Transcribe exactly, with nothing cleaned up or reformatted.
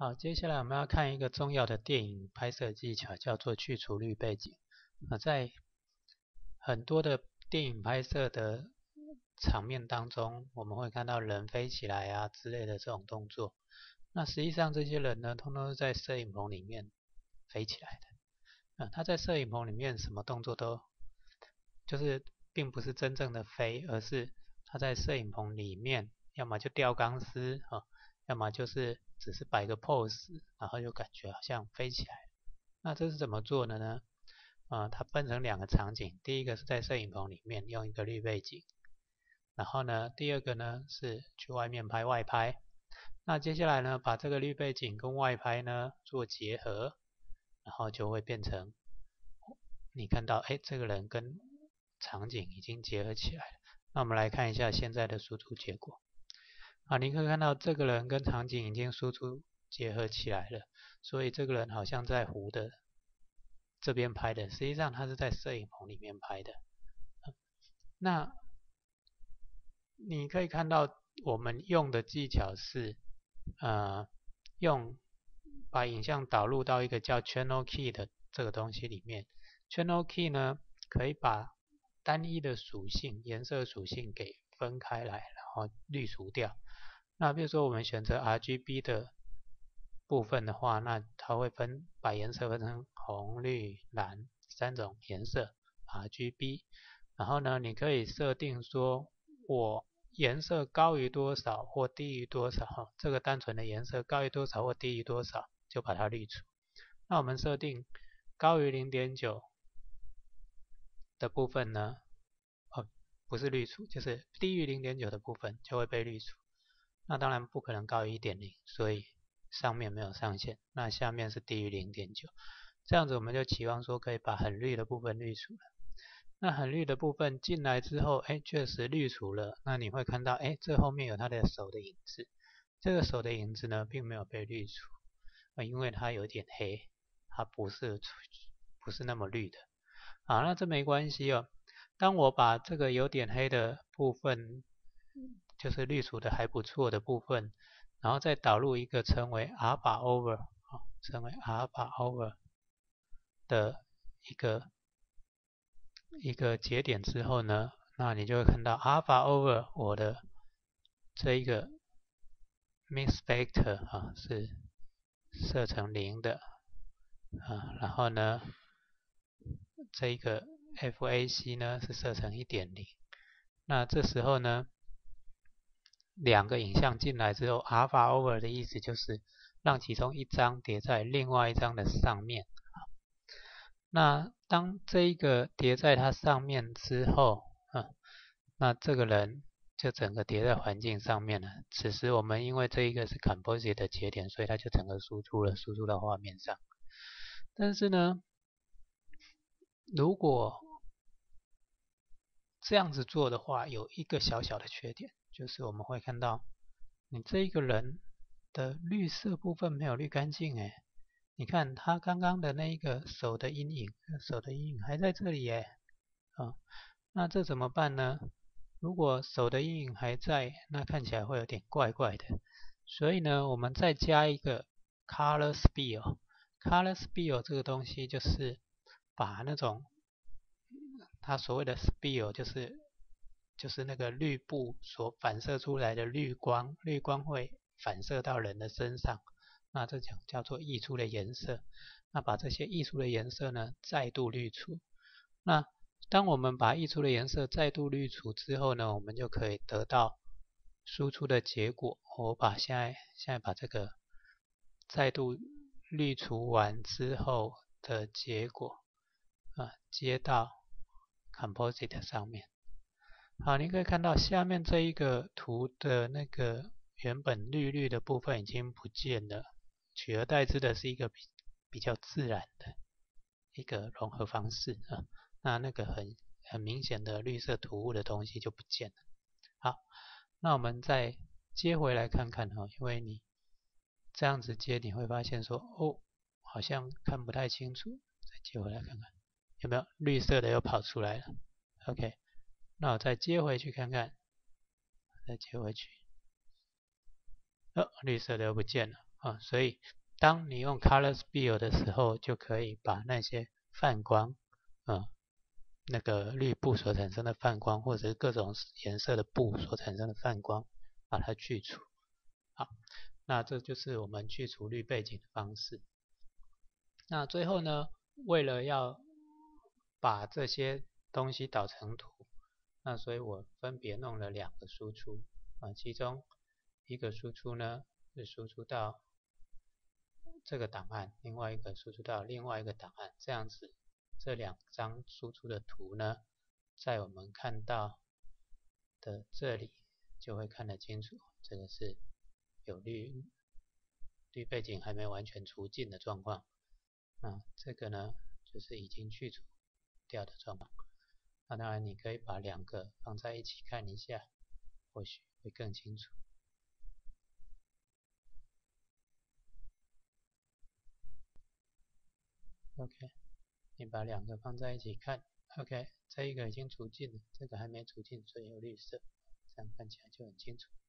好，接下来我们要看一个重要的电影拍摄技巧，叫做去除滤背景。那在很多的电影拍摄的场面当中，我们会看到人飞起来啊之类的这种动作。那实际上这些人呢，通通是在摄影棚里面飞起来的。那他在摄影棚里面什么动作都，就是并不是真正的飞，而是他在摄影棚里面，要么就吊钢丝啊，要么就是只是摆个 pose， 然后就感觉好像飞起来。那这是怎么做的呢？呃，它分成两个场景，第一个是在摄影棚里面用一个滤背景，然后呢，第二个呢是去外面拍外拍。那接下来呢，把这个滤背景跟外拍呢做结合，然后就会变成你看到，哎，这个人跟场景已经结合起来了。那我们来看一下现在的输出结果。啊，你可以看到这个人跟场景已经输出结合起来了，所以这个人好像在湖的这边拍的，实际上他是在摄影棚里面拍的。那你可以看到我们用的技巧是，呃，用把影像导入到一个叫 Channel Key 的这个东西里面。Channel Key 呢，可以把单一的属性、颜色属性给分开来，然后滤除掉。那比如说我们选择 R G B 的部分的话，那它会分把颜色分成红、绿、蓝三种颜色 R G B。然后呢，你可以设定说我颜色高于多少或低于多少，这个单纯的颜色高于多少或低于多少，就把它滤除。那我们设定高于 零点九 的部分呢，哦，不是滤除，就是低于 零点九 的部分就会被滤除。那当然不可能高于 一点零，所以上面没有上限，那下面是低于 零点九， 这样子我们就期望说可以把很绿的部分滤除了。那很绿的部分进来之后，哎，确实滤除了。那你会看到，哎，这后面有他的手的影子。这个手的影子呢，并没有被滤除，呃，因为它有点黑，它不是不是那么绿的。好，那这没关系哦。当我把这个有点黑的部分，就是滤除的还不错的部分，然后再导入一个称为 alpha over， 称为 alpha over 的一个一个节点之后呢，那你就会看到 alpha over 我的这一个 mix factor 啊是设成零的啊，然后呢这一个 F A C 呢是设成 一点零。那这时候呢，两个影像进来之后 alpha over 的意思就是让其中一张叠在另外一张的上面。那当这一个叠在它上面之后，嗯，那这个人就整个叠在环境上面了。此时我们因为这一个是 composite 的节点，所以它就整个输出了，输出到画面上。但是呢，如果这样子做的话，有一个小小的缺点，就是我们会看到你这一个人的绿色部分没有滤干净诶。你看他刚刚的那一个手的阴影，手的阴影还在这里耶，啊，那这怎么办呢？如果手的阴影还在，那看起来会有点怪怪的。所以呢，我们再加一个 color spill。color spill 这个东西就是把那种它所谓的 spill 就是就是那个绿布所反射出来的绿光，绿光会反射到人的身上。那这叫叫做溢出的颜色。那把这些溢出的颜色呢，再度滤除。那当我们把溢出的颜色再度滤除之后呢，我们就可以得到输出的结果。我把现在现在把这个再度滤除完之后的结果啊，接到 composite 上面。好，你可以看到下面这一个图的那个原本绿绿的部分已经不见了。取而代之的是一个 比, 比较自然的一个融合方式啊，那那个很很明显的绿色突兀的东西就不见了。好，那我们再接回来看看哈，因为你这样子接，你会发现说，哦，好像看不太清楚，再接回来看看，有没有绿色的又跑出来了 ？OK， 那我再接回去看看，再接回去，哦，绿色的又不见了。 啊，所以当你用 Color Spill 的时候，就可以把那些泛光，啊，那个绿布所产生的泛光，或者是各种颜色的布所产生的泛光，把它去除。好，那这就是我们去除绿背景的方式。那最后呢，为了要把这些东西导成图，那所以我分别弄了两个输出啊，其中一个输出呢是输出到这个档案，另外一个输出到另外一个档案，这样子这两张输出的图呢，在我们看到的这里就会看得清楚，这个是有绿绿背景还没完全除尽的状况，那这个呢就是已经去除掉的状况。那当然你可以把两个放在一起看一下，或许会更清楚。OK， 你把两个放在一起看 ，OK， 这一个已经除尽了，这个还没除尽，所以有绿色，这样看起来就很清楚。